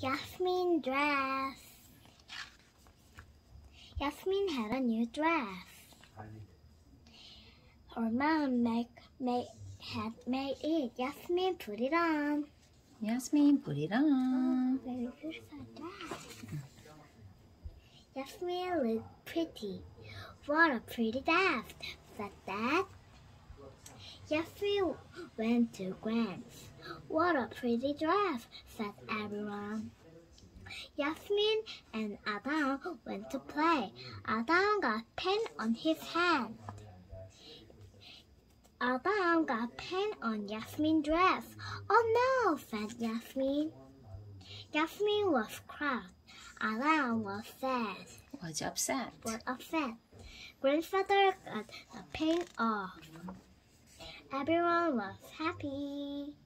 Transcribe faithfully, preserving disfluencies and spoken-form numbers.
Yasmin dress. Yasmin had a new dress. Her mom make, make, had made it. Yasmin put it on. Yasmin put it on. Oh, very beautiful dress. Yasmin looked pretty. What a pretty dress, said Dad. Yasmin went to Grant's. What a pretty dress, said everyone. Yasmin and Adam went to play. Adam got paint on his hand. Adam got paint on Yasmin's dress. Oh no, said Yasmin. Yasmin was cross. Adam was sad. Was upset. Was upset. Grandfather got the paint off. Everyone was happy.